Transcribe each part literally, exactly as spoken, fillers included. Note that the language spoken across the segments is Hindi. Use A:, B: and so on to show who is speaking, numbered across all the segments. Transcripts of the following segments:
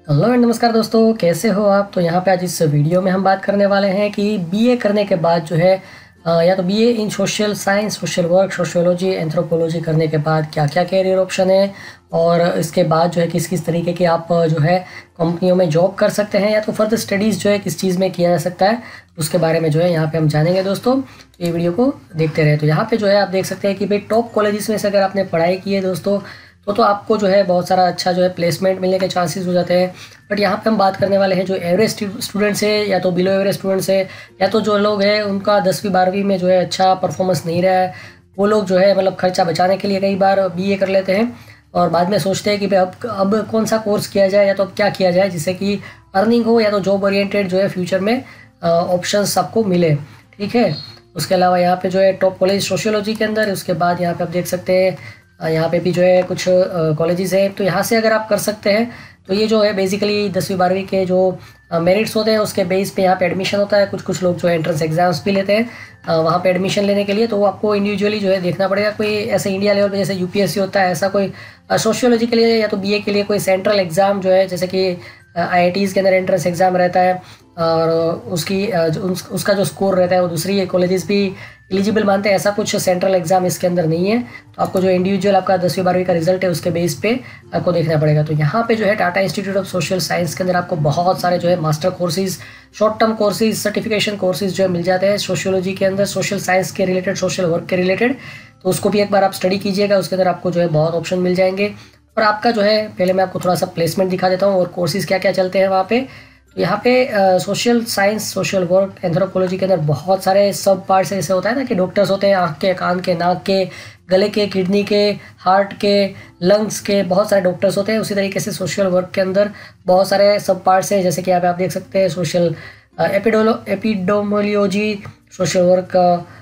A: हेलो एंड नमस्कार दोस्तों, कैसे हो आप। तो यहाँ पे आज इस वीडियो में हम बात करने वाले हैं कि बीए करने के बाद जो है अ, या तो BA in social science, social work, sociology, anthropology करने के बाद क्या क्या कैरियर ऑप्शन है और इसके बाद जो है किस किस तरीके के आप जो है कंपनियों में जॉब कर सकते हैं या तो फर्दर स्टडीज़ जो है किस चीज़ में किया जा सकता है, उसके बारे में जो है यहाँ पे हम जानेंगे दोस्तों। तो ये वीडियो को देखते रहे। तो यहाँ पे जो है आप देख सकते हैं कि भाई टॉप कॉलेजेस में से अगर आपने पढ़ाई की है दोस्तों तो तो आपको जो है बहुत सारा अच्छा जो है प्लेसमेंट मिलने के चांसेस हो जाते हैं। बट यहाँ पे हम बात करने वाले हैं जो एवरेज स्टूडेंट्स है या तो बिलो एवरेज स्टूडेंट्स है या तो जो लोग हैं उनका दसवीं बारहवीं में जो है अच्छा परफॉर्मेंस नहीं रहा है, वो लोग जो है मतलब खर्चा बचाने के लिए कई बार बीए कर लेते हैं और बाद में सोचते हैं कि भाई अब अब कौन सा कोर्स किया जाए या तो अब क्या किया जाए जिससे कि अर्निंग हो या तो जॉब ओरिएंटेड जो है फ्यूचर में ऑप्शंस आपको मिले। ठीक है, उसके अलावा यहाँ पे जो है टॉप कॉलेज सोशियोलॉजी के अंदर, उसके बाद यहाँ पे आप देख सकते हैं यहाँ पे भी जो है कुछ कॉलेजेस हैं। तो यहाँ से अगर आप कर सकते हैं तो ये जो है बेसिकली दसवीं बारहवीं के जो मेरिट्स होते हैं उसके बेस पे यहाँ पे एडमिशन होता है। कुछ कुछ लोग जो है एंट्रेंस एग्जाम्स भी लेते हैं वहाँ पे एडमिशन लेने के लिए, तो आपको इंडिविजुअली जो है देखना पड़ेगा। कोई ऐसे इंडिया लेवल पे जैसे यूपीएससी होता है, ऐसा कोई सोशियोलॉजी के लिए या तो बीए के लिए कोई सेंट्रल एग्ज़ाम जो है जैसे कि आईआईटीज़ के अंदर एंट्रेंस एग्ज़ाम रहता है और उसकी उस, उसका जो स्कोर रहता है वो दूसरी कॉलेजेस भी एलिजिबल मानते हैं। ऐसा कुछ सेंट्रल एग्जाम इसके अंदर नहीं है। तो आपको जो इंडिविजुअल आपका दसवीं बारहवीं का रिजल्ट है उसके बेस पे आपको देखना पड़ेगा। तो यहाँ पे जो है Tata institute of social science के अंदर आपको बहुत सारे जो है master courses, short term courses, certification courses जो है मिल जाते हैं सोशियोलॉजी के अंदर, सोशल साइंस के रिलेटेड, सोशल वर्क के रिलेटेड। तो उसको भी एक बार आप स्टडी कीजिएगा, उसके अंदर आपको जो है बहुत ऑप्शन मिल जाएंगे। और आपका जो है पहले मैं आपको थोड़ा सा प्लेसमेंट दिखा देता हूँ और कोर्सेज क्या क्या चलते हैं वहाँ पे। तो यहाँ पे social science, social work, anthropology के अंदर बहुत सारे सब पार्ट्स ऐसे होता है ना कि डॉक्टर्स होते हैं आँख के, कान के, नाक के, गले के, किडनी के, हार्ट के, लंग्स के, बहुत सारे डॉक्टर्स होते हैं। उसी तरीके से सोशल वर्क के अंदर बहुत सारे सब पार्ट्स हैं, जैसे कि यहाँ पे आप देख सकते हैं सोशल एपिडोलो epidemiology, social work,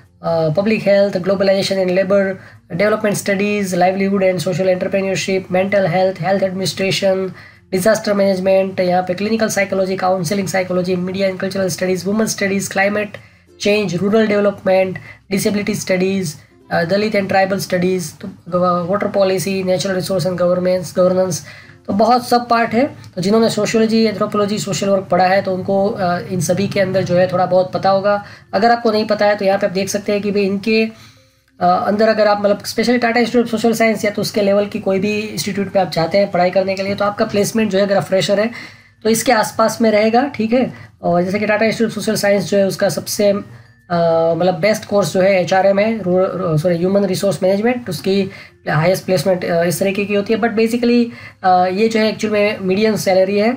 A: public health, globalisation in labour, development studies, livelihood and social entrepreneurship, mental health, health administration, disaster management, यहाँ पे clinical psychology, counselling psychology, media and cultural studies, women studies, climate change, rural development, disability studies, Dalit and tribal studies, तो water policy, natural resource and governance governance तो बहुत सब पार्ट है। तो जिन्होंने सोशियोलॉजी, एंथ्रोपोलॉजी, सोशल वर्क पढ़ा है तो उनको इन सभी के अंदर जो है थोड़ा बहुत पता होगा। अगर आपको नहीं पता है तो यहाँ पे आप देख सकते हैं कि भाई इनके अंदर अगर आप मतलब specially Tata institute of social science या तो उसके लेवल की कोई भी इंस्टीट्यूट पे आप चाहते हैं पढ़ाई करने के लिए, तो आपका प्लेसमेंट जो है अगर आप फ्रेशर है तो इसके आसपास में रहेगा। ठीक है, और जैसे कि Tata institute of social science जो है उसका सबसे मतलब बेस्ट कोर्स जो है एच आर एम है, सॉरी ह्यूमन रिसोर्स मैनेजमेंट, उसकी हाईएस्ट प्लेसमेंट इस तरीके की होती है। बट बेसिकली ये जो है एक्चुअल में मीडियम सैलरी है।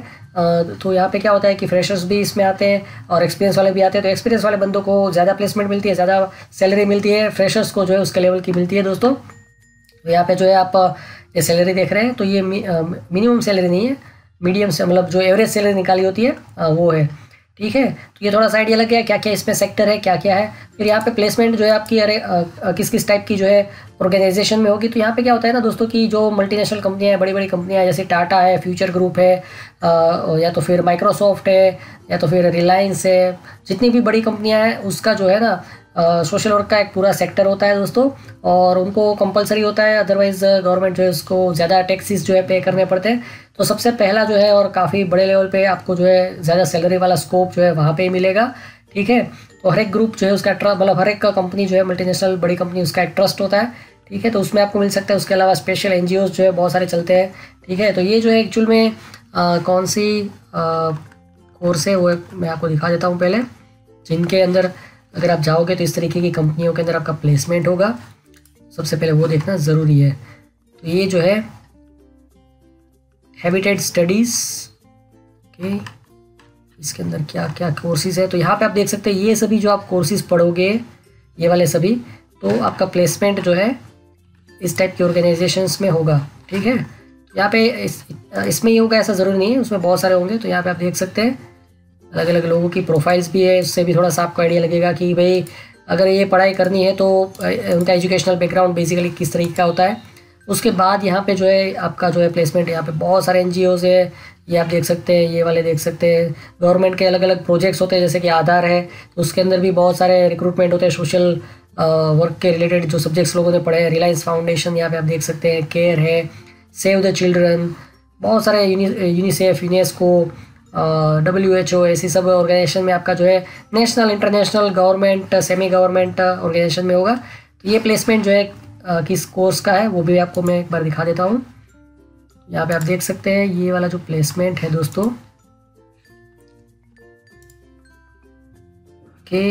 A: तो यहाँ पे क्या होता है कि फ्रेशर्स भी इसमें आते हैं और एक्सपीरियंस वाले भी आते हैं। तो एक्सपीरियंस वाले बंदों को ज़्यादा प्लेसमेंट मिलती है, ज़्यादा सैलरी मिलती है, फ्रेशर्स को जो है उसके लेवल की मिलती है दोस्तों। तो यहाँ पे जो है आप ये सैलरी देख रहे हैं तो ये मिनिमम सैलरी नहीं है, मीडियम से मतलब जो एवरेज सैलरी निकाली होती है वो है। ठीक है, तो ये थोड़ा सा आइडिया लग गया क्या क्या इसमें सेक्टर है, क्या क्या है। फिर यहाँ पे प्लेसमेंट जो है आपकी अरे किस किस टाइप की जो है ऑर्गेनाइजेशन में होगी। तो यहाँ पे क्या होता है ना दोस्तों की जो मल्टीनेशनल कंपनियाँ हैं, बड़ी बड़ी कंपनियाँ जैसे टाटा है, फ्यूचर ग्रुप है, आ, या तो फिर माइक्रोसॉफ्ट है या तो फिर रिलायंस है, जितनी भी बड़ी कंपनियाँ हैं उसका जो है ना सोशल वर्क का एक पूरा सेक्टर होता है दोस्तों और उनको कंपलसरी होता है, अदरवाइज़ गवर्नमेंट जो है उसको ज़्यादा टैक्सेस जो है पे करने पड़ते हैं। तो सबसे पहला जो है और काफ़ी बड़े लेवल पे आपको जो है ज़्यादा सैलरी वाला स्कोप जो है वहाँ पे ही मिलेगा। ठीक है, तो हर एक ग्रुप जो है उसका ट्रस्ट मतलब हर एक कंपनी जो है मल्टीनेशनल बड़ी कंपनी उसका एक ट्रस्ट होता है। ठीक है, तो उसमें आपको मिल सकता है। उसके अलावा स्पेशल एन जी ओज़ जो है बहुत सारे चलते हैं। ठीक है, तो ये जो है एक्चुअल में आ, कौन सी कोर्स है वो मैं आपको दिखा देता हूँ पहले, जिनके अंदर अगर आप जाओगे तो इस तरीके की कंपनियों के अंदर आपका प्लेसमेंट होगा। सबसे पहले वो देखना ज़रूरी है। तो ये जो है हैबिटेट स्टडीज़ के इसके अंदर क्या क्या कोर्सेज है। तो यहाँ पे आप देख सकते हैं ये सभी जो आप कोर्सेज पढ़ोगे, ये वाले सभी, तो आपका प्लेसमेंट जो है इस टाइप के ऑर्गेनाइजेशंस में होगा। ठीक है, यहाँ पे इस इसमें ही होगा ऐसा ज़रूरी नहीं है, उसमें बहुत सारे होंगे। तो यहाँ पे आप देख सकते हैं अलग अलग लोगों की प्रोफाइल्स भी है, उससे भी थोड़ा सा आपको आइडिया लगेगा कि भाई अगर ये पढ़ाई करनी है तो उनका एजुकेशनल बैकग्राउंड बेसिकली किस तरीके का होता है। उसके बाद यहाँ पे जो है आपका जो है प्लेसमेंट, यहाँ पे बहुत सारे एन जी ओज़ है, ये आप देख सकते हैं, ये वाले देख सकते हैं। गवर्नमेंट के अलग अलग प्रोजेक्ट्स होते हैं जैसे कि आधार है, तो उसके अंदर भी बहुत सारे रिक्रूटमेंट होते हैं सोशल वर्क के रिलेटेड जो सब्जेक्ट्स लोगों ने पढ़े हैं। रिलायंस फाउंडेशन यहाँ पे आप देख सकते हैं, केयर है, सेव द चिल्ड्रन, बहुत सारे UNICEF, UNESCO, W H O, ऐसी सब ऑर्गेनाइजेशन में आपका जो है national, international, government, semi government organisation में होगा। तो ये प्लेसमेंट जो है uh, किस कोर्स का है वो भी आपको मैं एक बार दिखा देता हूँ। यहाँ पे आप देख सकते हैं ये वाला जो प्लेसमेंट है दोस्तों, ओके,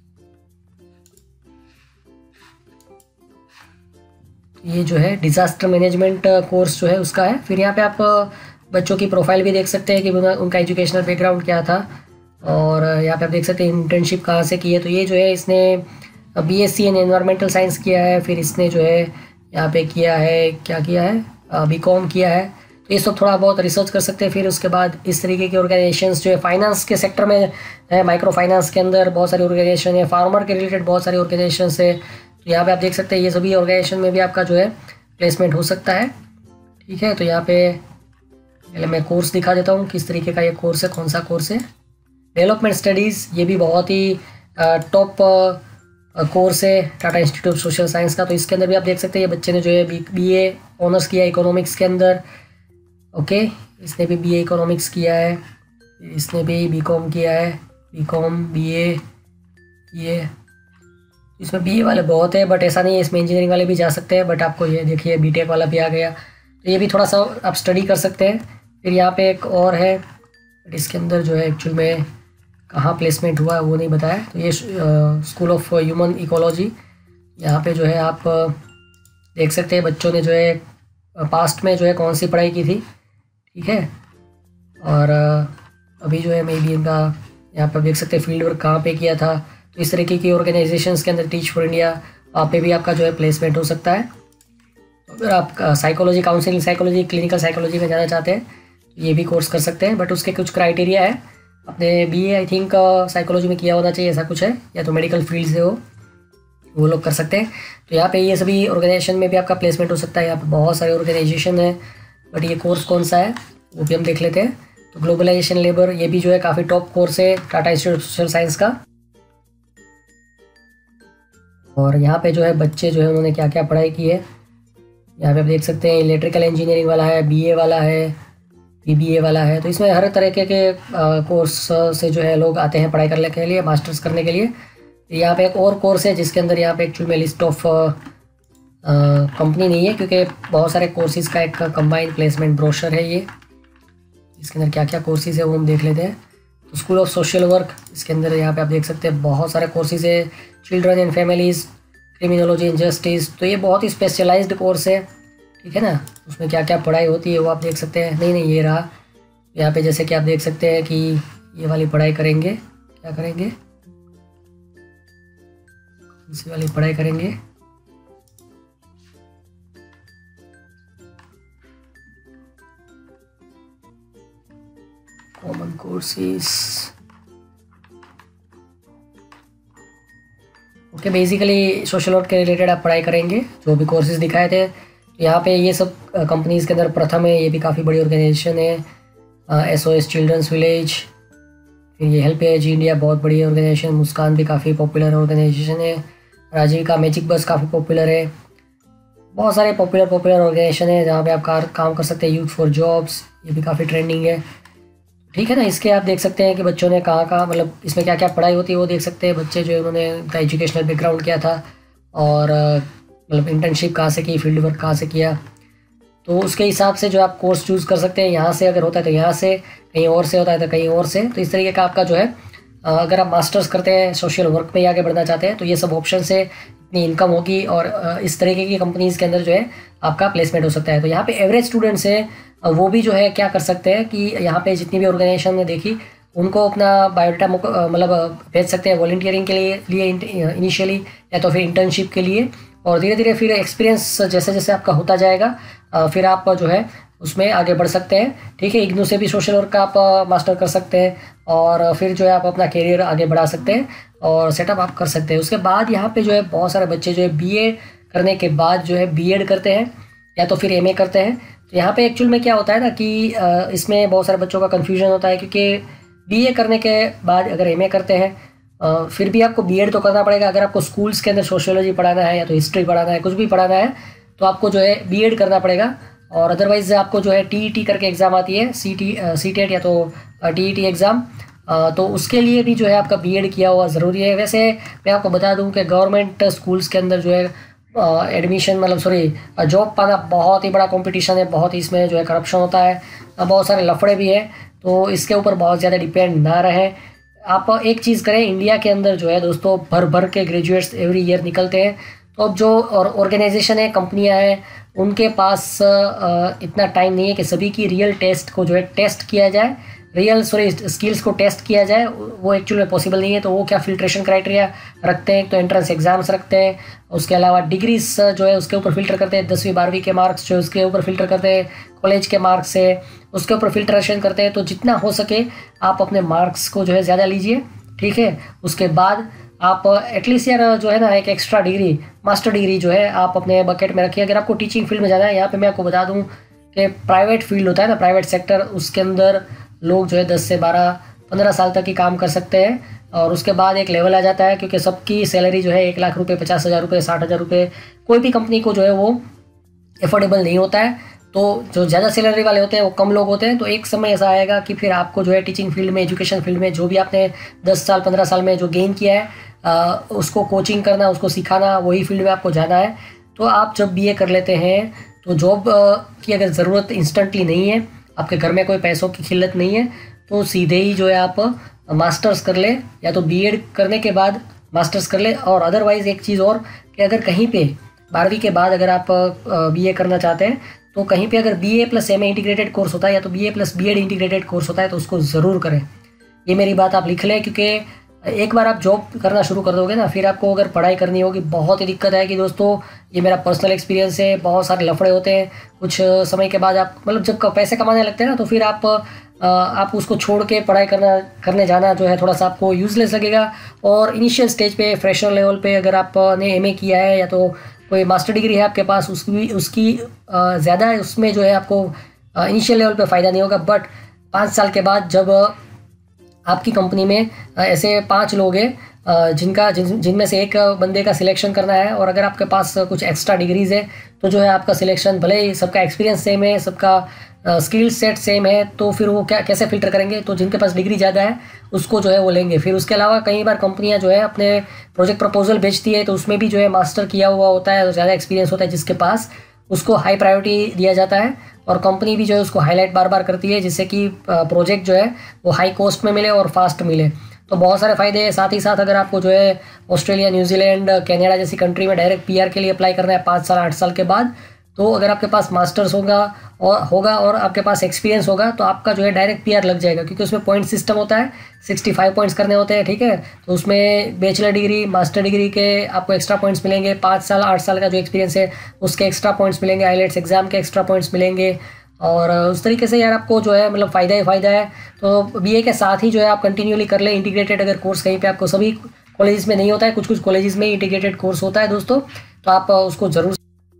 A: ये जो है डिज़ास्टर मैनेजमेंट कोर्स जो है उसका है। फिर यहाँ पे आप बच्चों की प्रोफाइल भी देख सकते हैं कि उनका एजुकेशनल बैकग्राउंड क्या था, और यहाँ पे आप देख सकते हैं इंटर्नशिप कहाँ से की है। तो ये जो है इसने बीएससी इन एनवायरमेंटल साइंस किया है, फिर इसने जो है यहाँ पे किया है, क्या किया है, बीकॉम किया है। तो ये सब थोड़ा बहुत रिसर्च कर सकते हैं। फिर उसके बाद इस तरीके के ऑर्गेनाइजेशंस जो है फाइनेंस के सेक्टर में है, माइक्रो फाइनेंस के अंदर बहुत सारी ऑर्गेनाइजेशन है, फार्मर के रिलेटेड बहुत सारी ऑर्गेनाइजेशन है। तो यहाँ पे आप देख सकते हैं ये सभी ऑर्गेनाइजेशन में भी आपका जो है प्लेसमेंट हो सकता है। ठीक है, तो यहाँ पे पहले मैं कोर्स दिखा देता हूँ किस तरीके का ये कोर्स है, कौन सा कोर्स है। डेवलपमेंट स्टडीज़, ये भी बहुत ही टॉप कोर्स है Tata institute of social science का। तो इसके अंदर भी आप देख सकते हैं ये बच्चे ने जो है बी बी ए ऑनर्स किया इकोनॉमिक्स के अंदर, ओके, इसने भी बी ए इकोनॉमिक्स किया है, इसने भी बी कॉम किया है, बी कॉम बी ए, ये इसमें बी ए वाले बहुत है, बट ऐसा नहीं है, इसमें इंजीनियरिंग वाले भी जा सकते हैं। बट आपको ये देखिए बी टेक वाला भी आ गया, तो ये भी थोड़ा सा आप स्टडी कर सकते हैं। फिर यहाँ पे एक और है, बट इसके अंदर जो है एक्चुअल में कहाँ प्लेसमेंट हुआ है वो नहीं बताया। तो ये स्कूल ऑफ ह्यूमन इकोलॉजी, यहाँ पे जो है आप देख सकते हैं बच्चों ने जो है पास्ट में जो है कौन सी पढ़ाई की थी, ठीक है। और अभी जो है मे बी इनका यहाँ पर देख सकते हैं फील्ड वर्क कहाँ पे किया था। तो इस तरीके की ऑर्गेनाइजेशंस के अंदर टीच फॉर इंडिया, वहाँ पे भी आपका जो है प्लेसमेंट हो सकता है। अगर आप psychology, counselling psychology, clinical psychology में जाना चाहते हैं तो ये भी कोर्स कर सकते हैं, बट उसके कुछ क्राइटेरिया है। अपने B A I think psychology में किया होना चाहिए, ऐसा कुछ है, या तो मेडिकल फील्ड से हो, वो लोग कर सकते हैं। तो यहाँ पे ये सभी ऑर्गेनाइजेशन में भी आपका प्लेसमेंट हो सकता है। यहाँ पे बहुत सारे ऑर्गेनाइजेशन है, बट ये कोर्स कौन सा है वो भी हम देख लेते हैं। तो ग्लोबलाइजेशन लेबर, ये भी जो है काफ़ी टॉप कोर्स है Tata institute of social science का। और यहाँ पे जो है बच्चे जो है उन्होंने क्या क्या पढ़ाई की है, यहाँ पे आप देख सकते हैं इलेक्ट्रिकल इंजीनियरिंग वाला है, बी ए वाला है, पी बी ए वाला है। तो इसमें हर तरह के, के कोर्स से जो है लोग आते हैं पढ़ाई करने के लिए, मास्टर्स करने के लिए। यहाँ पे एक और कोर्स है जिसके अंदर यहाँ पे एक्चुअल में लिस्ट ऑफ कंपनी नहीं है, क्योंकि बहुत सारे कोर्सेज का एक कंबाइंड प्लेसमेंट ब्रोशर है ये। इसके अंदर क्या क्या कोर्सेज है वो हम देख लेते हैं। तो स्कूल ऑफ सोशल वर्क, इसके अंदर यहाँ पे आप देख सकते हैं बहुत सारे कोर्सेज है। Children and families, criminology and justice, तो ये बहुत ही स्पेशलाइज्ड कोर्स है, ठीक है ना। उसमें क्या क्या पढ़ाई होती है वो आप देख सकते हैं। नहीं नहीं ये रहा, यहाँ पे जैसे कि आप देख सकते हैं कि ये वाली पढ़ाई करेंगे, क्या करेंगे, इसी वाली पढ़ाई करेंगे। Common courses, okay, basically social work के रिलेटेड आप पढ़ाई करेंगे, जो भी कोर्सेज दिखाए थे। तो यहाँ पे ये सब कंपनीज़ के अंदर प्रथम है, ये भी काफ़ी बड़ी ऑर्गेनाइजेशन है। S O S children's village, फिर ये हेल्प एज इंडिया, बहुत बड़ी ऑर्गेनाइजेशन। मुस्कान भी काफ़ी पॉपुलर ऑर्गेनाइजेशन है। राजीविका, मैजिक बस काफ़ी पॉपुलर है। बहुत सारे पॉपुलर पॉपुलर ऑर्गेनाइजेशन है जहाँ पे आप कार काम कर सकते हैं। यूथ फॉर जॉब्स, ये भी काफ़ी ट्रेंडिंग है, ठीक है ना। इसके आप देख सकते हैं कि बच्चों ने कहाँ कहाँ, मतलब इसमें क्या क्या पढ़ाई होती है वो देख सकते हैं। बच्चे जो है उन्होंने उनका एजुकेशनल बैकग्राउंड क्या था, और मतलब इंटर्नशिप कहाँ से की, फील्ड वर्क कहाँ से किया, तो उसके हिसाब से जो आप कोर्स चूज़ कर सकते हैं। यहाँ से अगर होता है तो यहाँ से, कहीं और से होता है तो कहीं और से। तो इस तरीके का आपका जो है, अगर आप मास्टर्स करते हैं, सोशल वर्क में आगे बढ़ना चाहते हैं, तो ये सब ऑप्शन से इतनी इनकम होगी, और इस तरीके की कंपनीज़ के अंदर जो है आपका प्लेसमेंट हो सकता है। तो यहाँ पे एवरेज स्टूडेंट्स है वो भी जो है क्या कर सकते हैं कि यहाँ पे जितनी भी ऑर्गेनाइजेशन ने देखी उनको अपना बायोडाटा मतलब भेज सकते हैं वॉलंटियरिंग के लिए लिए इनिशियली, या तो फिर इंटर्नशिप के लिए। और धीरे धीरे फिर एक्सपीरियंस जैसे जैसे आपका होता जाएगा फिर आप जो है उसमें आगे बढ़ सकते हैं, ठीक है। इग्नू से भी सोशल वर्क का आप मास्टर कर सकते हैं, और फिर जो है आप अपना करियर आगे बढ़ा सकते हैं और सेटअप आप कर सकते हैं। उसके बाद यहाँ पे जो है बहुत सारे बच्चे जो है बीए करने के बाद जो है बीएड करते हैं, या तो फिर एमए करते हैं। तो यहाँ पे एक्चुअल में क्या होता है ना कि इसमें बहुत सारे बच्चों का कन्फ्यूजन होता है, क्योंकि बीए करने के बाद अगर एमए करते हैं फिर भी आपको बीएड तो करना पड़ेगा। अगर आपको स्कूल्स के अंदर सोशियोलॉजी पढ़ाना है, या तो हिस्ट्री पढ़ाना है, कुछ भी पढ़ाना है, तो आपको जो है बीएड करना पड़ेगा। और अदरवाइज़ आपको जो है टीईटी करके एग्ज़ाम आती है, सी टी सी टेट या तो टीईटी एग्ज़ाम, तो उसके लिए भी जो है आपका बीएड किया हुआ ज़रूरी है। वैसे मैं आपको बता दूं कि गवर्नमेंट स्कूल्स के अंदर जो है एडमिशन मतलब सॉरी जॉब पाना बहुत ही बड़ा कंपटीशन है, बहुत ही इसमें जो है करप्शन होता है, बहुत सारे लफड़े भी है, तो इसके ऊपर बहुत ज़्यादा डिपेंड ना रहे। आप एक चीज़ करें, इंडिया के अंदर जो है दोस्तों भर भर के ग्रेजुएट्स एवरी ईयर निकलते हैं, तो अब जो और ऑर्गेनाइजेशन है, कंपनियां हैं, उनके पास इतना टाइम नहीं है कि सभी की रियल टेस्ट को जो है टेस्ट किया जाए, रियल सॉरी स्किल्स को टेस्ट किया जाए, वो एक्चुअली में पॉसिबल नहीं है। तो वो क्या फिल्ट्रेशन क्राइटेरिया रखते हैं, तो एंट्रेंस एग्जाम्स रखते हैं, उसके अलावा डिग्रीज जो है उसके ऊपर फिल्टर करते हैं, दसवीं बारहवीं के मार्क्स जो है उसके ऊपर फिल्टर करते हैं, कॉलेज के मार्क्स से उसके ऊपर फिल्ट्रेशन करते हैं। तो जितना हो सके आप अपने मार्क्स को जो है ज़्यादा लीजिए, ठीक है। उसके बाद आप एटलीस्ट यार जो है ना एक एक्स्ट्रा डिग्री, मास्टर डिग्री जो है आप अपने बकेट में रखिए। अगर आपको टीचिंग फील्ड में जाना है, यहाँ पे मैं आपको बता दूँ कि प्राइवेट फील्ड होता है ना, प्राइवेट सेक्टर, उसके अंदर लोग जो है दस से बारह पंद्रह साल तक ही काम कर सकते हैं, और उसके बाद एक लेवल आ जाता है, क्योंकि सबकी सैलरी जो है एक लाख रुपए, पचास हज़ार रुपये, साठ हज़ार रुपये कोई भी कंपनी को जो है वो एफोर्डेबल नहीं होता है। तो जो ज़्यादा सैलरी वाले होते हैं वो कम लोग होते हैं। तो एक समय ऐसा आएगा कि फिर आपको जो है टीचिंग फील्ड में, एजुकेशन फील्ड में जो भी आपने दस साल पंद्रह साल में जो गेन किया है आ, उसको कोचिंग करना, उसको सिखाना, वही फील्ड में आपको जाना है। तो आप जब बीए कर लेते हैं तो जॉब की अगर ज़रूरत इंस्टेंटली नहीं है, आपके घर में कोई पैसों की किल्लत नहीं है, तो सीधे ही जो है आप मास्टर्स कर ले, या तो बीएड करने के बाद मास्टर्स कर ले। और अदरवाइज़ एक चीज़ और कि अगर कहीं पे बारहवीं के बाद अगर आप बीए करना चाहते हैं, तो कहीं पे अगर BA plus MA integrated course होता है, या तो BA plus BEd integrated course होता है, तो उसको ज़रूर करें। ये मेरी बात आप लिख लें, क्योंकि एक बार आप जॉब करना शुरू कर दोगे ना, फिर आपको अगर पढ़ाई करनी होगी बहुत ही दिक्कत आएगी दोस्तों। ये मेरा पर्सनल एक्सपीरियंस है, बहुत सारे लफड़े होते हैं। कुछ समय के बाद आप मतलब जब पैसे कमाने लगते हैं ना, तो फिर आप आप उसको छोड़ के पढ़ाई करना करने जाना जो है थोड़ा सा आपको यूजलेस लगेगा। और इनिशियल स्टेज पे, फ्रेशर लेवल पे अगर आपने एमए किया है या तो कोई मास्टर डिग्री है आपके पास, उसकी उसकी ज़्यादा उसमें जो है आपको इनिशियल लेवल पे फ़ायदा नहीं होगा। बट पाँच साल के बाद जब आपकी कंपनी में ऐसे पांच लोग हैं जिनका जिन जिनमें से एक बंदे का सिलेक्शन करना है, और अगर आपके पास कुछ एक्स्ट्रा डिग्रीज है, तो जो है आपका सिलेक्शन, भले ही सबका एक्सपीरियंस सेम है, सबका स्किल सेट सेम है, तो फिर वो क्या कैसे फिल्टर करेंगे? तो जिनके पास डिग्री ज़्यादा है उसको जो है वो लेंगे। फिर उसके अलावा कई बार कंपनियां जो है अपने प्रोजेक्ट प्रपोजल भेजती है, तो उसमें भी जो है मास्टर किया हुआ होता है, ज़्यादा एक्सपीरियंस होता है जिसके पास, उसको हाई प्रायोरिटी दिया जाता है। और कंपनी भी जो है उसको हाईलाइट बार बार करती है, जिससे कि प्रोजेक्ट जो है वो हाई कॉस्ट में मिले और फास्ट मिले। तो बहुत सारे फ़ायदे हैं। साथ ही साथ अगर आपको जो है ऑस्ट्रेलिया, न्यूजीलैंड, कनाडा जैसी कंट्री में डायरेक्ट पीआर के लिए अप्लाई करना है पाँच साल आठ साल के बाद, तो अगर आपके पास मास्टर्स होगा और होगा और आपके पास एक्सपीरियंस होगा, तो आपका जो है डायरेक्ट पीआर लग जाएगा, क्योंकि उसमें पॉइंट सिस्टम होता है, पैंसठ पॉइंट्स करने होते हैं, ठीक है। तो उसमें बैचलर डिग्री, मास्टर डिग्री के आपको एक्स्ट्रा पॉइंट्स मिलेंगे, पाँच साल आठ साल का जो एक्सपीरियंस है उसके एक्स्ट्रा पॉइंट्स मिलेंगे, आईलेट्स एग्जाम के एक्स्ट्रा पॉइंट्स मिलेंगे, और उस तरीके से यार आपको जो है मतलब फ़ायदा ही फ़ायदा है। तो बीए के साथ ही जो है आप कंटिन्यूली कर लें इंटीग्रेटेड अगर कोर्स, कहीं पे आपको सभी कॉलेजेस में नहीं होता है, कुछ कुछ कॉलेजेस में इंटीग्रेटेड कोर्स होता है दोस्तों, तो आप उसको ज़रूर।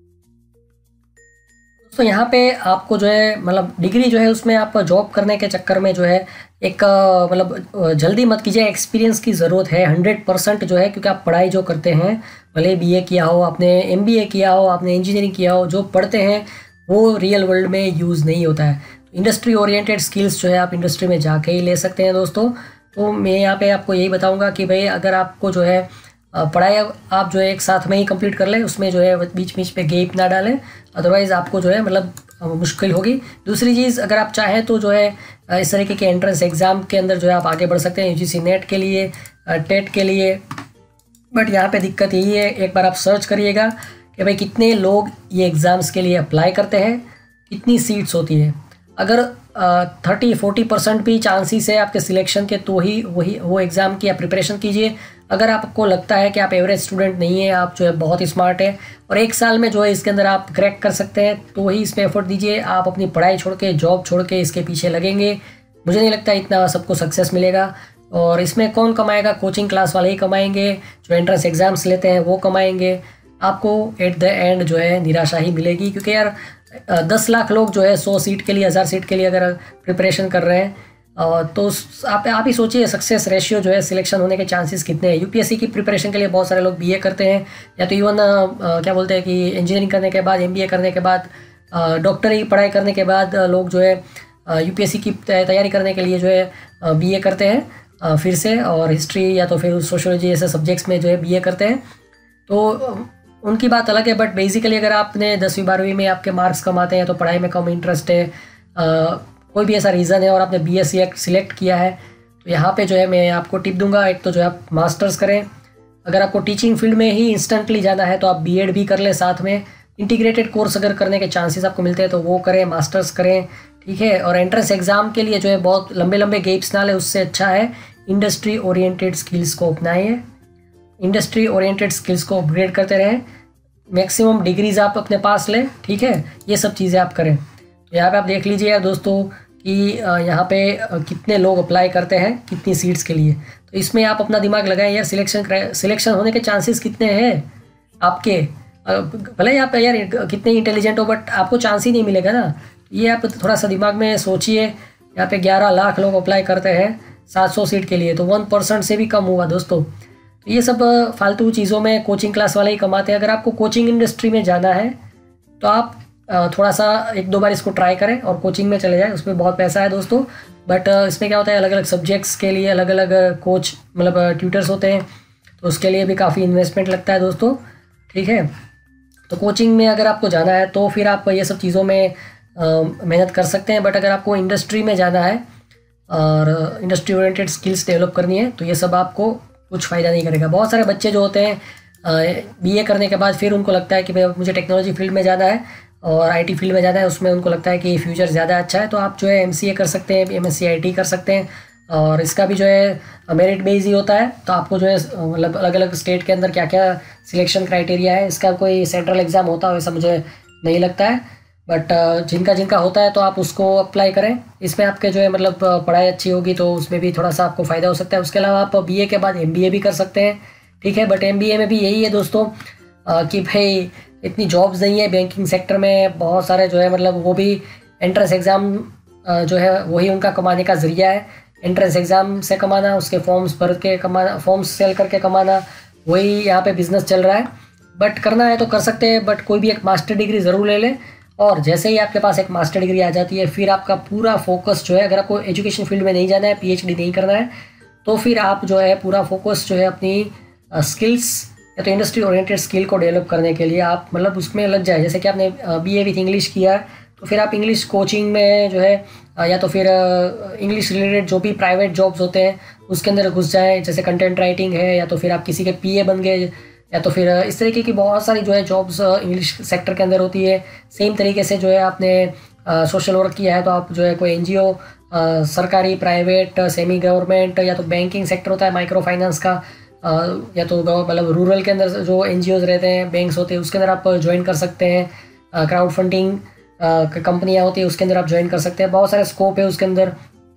A: तो यहाँ पे आपको जो है मतलब डिग्री जो है उसमें आप जॉब करने के चक्कर में जो है एक मतलब जल्दी मत कीजिए, एक्सपीरियंस की ज़रूरत है हंड्रेड परसेंट जो है, क्योंकि आप पढ़ाई जो करते हैं, भले बीए किया हो आपने, एमबीए किया हो आपने, इंजीनियरिंग किया हो, जो पढ़ते हैं वो रियल वर्ल्ड में यूज़ नहीं होता है। इंडस्ट्री ओरिएंटेड स्किल्स जो है आप इंडस्ट्री में जाके ही ले सकते हैं दोस्तों। तो मैं यहाँ पे आपको यही बताऊँगा कि भाई अगर आपको जो है पढ़ाई आप जो है एक साथ में ही कंप्लीट कर लें, उसमें जो है बीच बीच पे गैप ना डालें, अदरवाइज़ आपको जो है मतलब मुश्किल होगी। दूसरी चीज़, अगर आप चाहें तो जो है इस तरीके के एंट्रेंस एग्ज़ाम के अंदर जो है आप आगे बढ़ सकते हैं, यूजीसी नेट के लिए, टेट के लिए। बट यहाँ पे दिक्कत यही है, एक बार आप सर्च करिएगा कि भाई कितने लोग ये एग्ज़ाम्स के लिए अप्लाई करते हैं, कितनी सीट्स होती है। अगर थर्टी फोर्टी परसेंट भी चांसेस है आपके सिलेक्शन के, तो ही वही वो एग्ज़ाम की आप प्रिपरेशन कीजिए। अगर आपको लगता है कि आप एवरेज स्टूडेंट नहीं है, आप जो है बहुत ही स्मार्ट है और एक साल में जो है इसके अंदर आप क्रैक कर सकते हैं, तो ही इसमें एफर्ट दीजिए। आप अपनी पढ़ाई छोड़ के, जॉब छोड़ के इसके पीछे लगेंगे, मुझे नहीं लगता इतना सबको सक्सेस मिलेगा। और इसमें कौन कमाएगा? कोचिंग क्लास वाले ही कमाएंगे, जो एंट्रेंस एग्ज़ाम्स लेते हैं वो कमाएंगे। आपको एट द एंड जो है निराशा ही मिलेगी, क्योंकि यार दस लाख लोग जो है सौ सीट के लिए, हज़ार सीट के लिए अगर प्रिपरेशन कर रहे हैं, तो आप आप ही सोचिए सक्सेस रेशियो जो है सिलेक्शन होने के चांसेस कितने हैं। यूपीएससी की प्रिपरेशन के लिए बहुत सारे लोग बीए करते हैं, या तो इवन क्या बोलते हैं कि इंजीनियरिंग करने के बाद, एमबीए करने के बाद डॉक्टरी की पढ़ाई करने के बाद लोग जो है यूपीएससी की तैयारी करने के लिए जो है बीए करते हैं फिर से, और हिस्ट्री या तो फिर सोशियोलॉजी ऐसे सब्जेक्ट्स में जो है बीए करते हैं। तो उनकी बात अलग है, बट बेसिकली अगर आपने दसवीं बारहवीं में आपके मार्क्स कम आते हैं तो पढ़ाई में कम इंटरेस्ट है, आ, कोई भी ऐसा रीज़न है और आपने बी एस सिलेक्ट किया है, तो यहाँ पे जो है मैं आपको टिप दूंगा, एक तो जो है आप मास्टर्स करें। अगर आपको टीचिंग फील्ड में ही इंस्टेंटली जाना है तो आप बीएड भी कर लें, साथ में इंटीग्रेटेड कोर्स अगर करने के चांसेस आपको मिलते हैं तो वो करें, मास्टर्स करें, ठीक है। और एंट्रेंस एग्ज़ाम के लिए जो है बहुत लंबे लंबे गैप्स ना लें, उससे अच्छा है इंडस्ट्री ओरिएंटेड स्किल्स को अपनाइए, इंडस्ट्री ओरिएंटेड स्किल्स को अपग्रेड करते रहें, मैक्सिमम डिग्रीज आप अपने पास लें, ठीक है। ये सब चीज़ें आप करें। तो यहाँ पे आप देख लीजिए यार दोस्तों कि यहाँ पे कितने लोग अप्लाई करते हैं कितनी सीट्स के लिए, तो इसमें आप अपना दिमाग लगाएं यार, सिलेक्शन सिलेक्शन होने के चांसेस कितने हैं आपके। भले ही आप यार कितने इंटेलिजेंट हो बट आपको चांस ही नहीं मिलेगा ना, ये आप थोड़ा सा दिमाग में सोचिए। यहाँ पे ग्यारह लाख लोग अप्लाई करते हैं सात सौ सीट के लिए, तो वन परसेंट से भी कम हुआ दोस्तों। तो ये सब फालतू चीज़ों में कोचिंग क्लास वाले ही कमाते हैं। अगर आपको कोचिंग इंडस्ट्री में जाना है तो आप थोड़ा सा एक दो बार इसको ट्राई करें और कोचिंग में चले जाएं, उसमें बहुत पैसा है दोस्तों। बट इसमें क्या होता है, अलग अलग सब्जेक्ट्स के लिए अलग अलग कोच मतलब ट्यूटर्स होते हैं, तो उसके लिए भी काफ़ी इन्वेस्टमेंट लगता है दोस्तों, ठीक है। तो कोचिंग में अगर आपको जाना है तो फिर आप ये सब चीज़ों में मेहनत कर सकते हैं। बट अगर आपको इंडस्ट्री में जाना है और इंडस्ट्री ओरिएंटेड स्किल्स डेवलप करनी है तो ये सब आपको कुछ फ़ायदा नहीं करेगा। बहुत सारे बच्चे जो होते हैं बीए करने के बाद फिर उनको लगता है कि भाई मुझे टेक्नोलॉजी फील्ड में जाना है और आईटी फील्ड में जाना है, उसमें उनको लगता है कि फ्यूचर ज़्यादा अच्छा है, तो आप जो है एमसीए कर सकते हैं, एमएससी आईटी कर सकते हैं, और इसका भी जो है मेरिट बेस ही होता है। तो आपको जो है मतलब अलग अलग स्टेट के अंदर क्या क्या सिलेक्शन क्राइटेरिया है, इसका कोई सेंट्रल एग्ज़ाम होता है वैसा मुझे नहीं लगता है, बट जिनका जिनका होता है तो आप उसको अप्लाई करें। इसमें आपके जो है मतलब पढ़ाई अच्छी होगी तो उसमें भी थोड़ा सा आपको फ़ायदा हो सकता है। उसके अलावा आप बीए के बाद एमबीए भी कर सकते हैं, ठीक है। बट एमबीए में भी यही है दोस्तों कि भाई इतनी जॉब्स नहीं है बैंकिंग सेक्टर में, बहुत सारे जो है मतलब वो भी एंट्रेंस एग्ज़ाम जो है वही उनका कमाने का ज़रिया है, एंट्रेंस एग्ज़ाम से कमाना, उसके फॉर्म्स भर के कमाना, फॉर्म्स सेल करके कमाना, वही यहाँ पे बिज़नेस चल रहा है। बट करना है तो कर सकते हैं, बट कोई भी एक मास्टर डिग्री ज़रूर ले लें, और जैसे ही आपके पास एक मास्टर डिग्री आ जाती है फिर आपका पूरा फोकस जो है, अगर आपको एजुकेशन फील्ड में नहीं जाना है, पीएचडी नहीं करना है, तो फिर आप जो है पूरा फोकस जो है अपनी स्किल्स या तो इंडस्ट्री ओरिएंटेड स्किल को डेवलप करने के लिए आप मतलब उसमें लग जाए। जैसे कि आपने बीए विथ इंग्लिश किया है तो फिर आप इंग्लिश कोचिंग में जो है या तो फिर इंग्लिश रिलेटेड जो भी प्राइवेट जॉब्स होते हैं उसके अंदर घुस जाएँ, जैसे कंटेंट राइटिंग है, या तो फिर आप किसी के पीए बन गए, या तो फिर इस तरीके की बहुत सारी जो है जॉब्स इंग्लिश सेक्टर के अंदर होती है। सेम तरीके से जो है आपने सोशल वर्क किया है तो आप जो है कोई एनजीओ, सरकारी, प्राइवेट, सेमी गवर्नमेंट, या तो बैंकिंग सेक्टर होता है माइक्रो फाइनेंस का, या तो मतलब रूरल के अंदर जो एनजीओज रहते हैं, बैंक्स होते हैं, उसके अंदर आप ज्वाइन कर सकते हैं। क्राउड फंडिंग कंपनियाँ होती है उसके अंदर आप ज्वाइन कर सकते हैं। बहुत सारे स्कोप है उसके अंदर,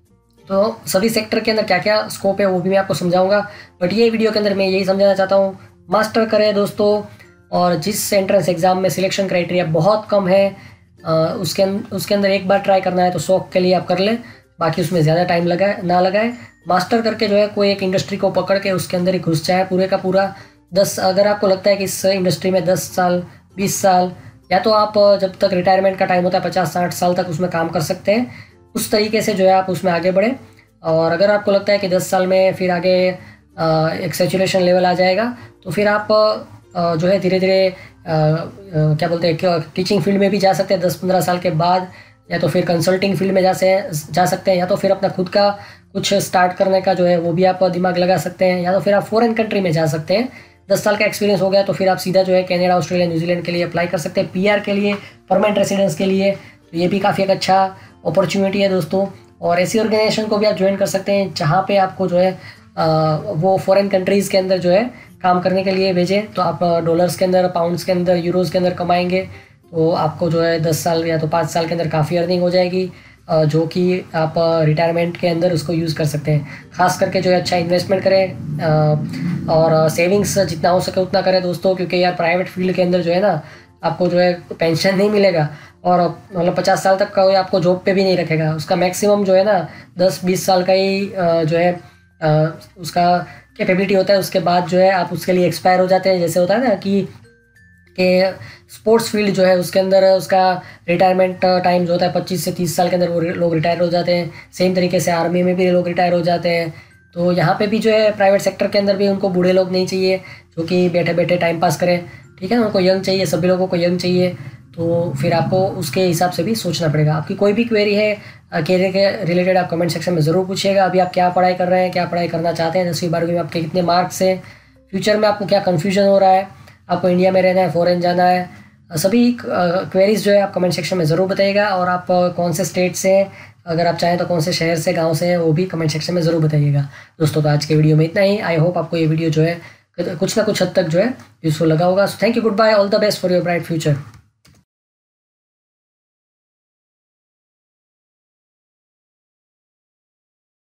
A: तो सभी सेक्टर के अंदर क्या क्या स्कोप है वो भी मैं आपको समझाऊंगा। बट ये वीडियो के अंदर मैं यही समझाना चाहता हूँ, मास्टर करें दोस्तों, और जिस एंट्रेंस एग्ज़ाम में सिलेक्शन क्राइटेरिया बहुत कम है उसके उसके अंदर एक बार ट्राई करना है तो शौक के लिए आप कर लें, बाकी उसमें ज़्यादा टाइम लगाए ना लगाए। मास्टर करके जो है कोई एक इंडस्ट्री को पकड़ के उसके अंदर ही घुस जाए पूरे का पूरा। दस अगर आपको लगता है कि इस इंडस्ट्री में दस साल बीस साल या तो आप जब तक रिटायरमेंट का टाइम होता है पचास साठ साल तक उसमें काम कर सकते हैं, उस तरीके से जो है आप उसमें आगे बढ़ें। और अगर आपको लगता है कि दस साल में फिर आगे एक सैचुरेशन लेवल आ जाएगा तो फिर आप जो है धीरे धीरे क्या बोलते हैं टीचिंग फील्ड में भी जा सकते हैं दस पंद्रह साल के बाद, या तो फिर कंसल्टिंग फील्ड में जा से जा सकते हैं, या तो फिर अपना खुद का कुछ स्टार्ट करने का जो है वो भी आप दिमाग लगा सकते हैं, या तो फिर आप फॉरेन कंट्री में जा सकते हैं। दस साल का एक्सपीरियंस हो गया तो फिर आप सीधा जो है कनाडा, ऑस्ट्रेलिया, न्यूजीलैंड के लिए अप्लाई कर सकते हैं, पीआर के लिए, परमानेंट रेसिडेंस के लिए। तो ये भी काफ़ी एक अच्छा अपॉर्चुनिटी है दोस्तों। और ऐसी ऑर्गेनाइजेशन को भी आप ज्वाइन कर सकते हैं जहाँ पे आपको जो है आ, वो फॉरेन कंट्रीज़ के अंदर जो है काम करने के लिए भेजें, तो आप डॉलर्स के अंदर, पाउंड्स के अंदर, यूरोज़ के अंदर कमाएंगे, तो आपको जो है दस साल या तो पाँच साल के अंदर काफ़ी अर्निंग हो जाएगी, जो कि आप रिटायरमेंट के अंदर उसको यूज़ कर सकते हैं। ख़ास करके जो है अच्छा इन्वेस्टमेंट करें और सेविंग्स जितना हो सके उतना करें दोस्तों, क्योंकि यार प्राइवेट फील्ड के अंदर जो है ना आपको जो है पेंशन नहीं मिलेगा, और मतलब पचास साल तक का कोई आपको जॉब पे भी नहीं रखेगा। उसका मैक्सिमम जो है ना दस बीस साल का ही जो है उसका कैपेबिलिटी होता है, उसके बाद जो है आप उसके लिए एक्सपायर हो जाते हैं। जैसे होता है ना कि कि स्पोर्ट्स फील्ड जो है उसके अंदर उसका रिटायरमेंट टाइम जो होता है पच्चीस से तीस साल के अंदर वो लोग रिटायर हो जाते हैं। सेम तरीके से आर्मी में भी लोग रिटायर हो जाते हैं। तो यहाँ पे भी जो है प्राइवेट सेक्टर के अंदर भी उनको बूढ़े लोग नहीं चाहिए जो कि बैठे बैठे टाइम पास करें, ठीक है। उनको यंग चाहिए, सभी लोगों को यंग चाहिए। तो फिर आपको उसके हिसाब से भी सोचना पड़ेगा। आपकी कोई भी क्वेरी है कैरियर के रिलेटेड आप कमेंट सेक्शन में ज़रूर पूछिएगा। अभी आप क्या पढ़ाई कर रहे हैं, क्या पढ़ाई करना चाहते हैं, दसवीं बारहवीं में आपके कितने मार्क्स हैं, फ्यूचर में आपको क्या कन्फ्यूजन हो रहा है, आपको इंडिया में रहना है, फॉरेन जाना है, सभी क्वेरीज जो है आप कमेंट सेक्शन में ज़रूर बताइएगा। और आप कौन से स्टेट से हैं, अगर आप चाहें तो कौन से शहर से, गांव से हैं, वो भी कमेंट सेक्शन में ज़रूर बताइएगा। दोस्तों तो आज के वीडियो में इतना ही। आई होप आपको ये वीडियो जो है कुछ ना कुछ हद तक जो है यूज़फुल लगा होगा। So thank you, goodbye, all the best for your bright future.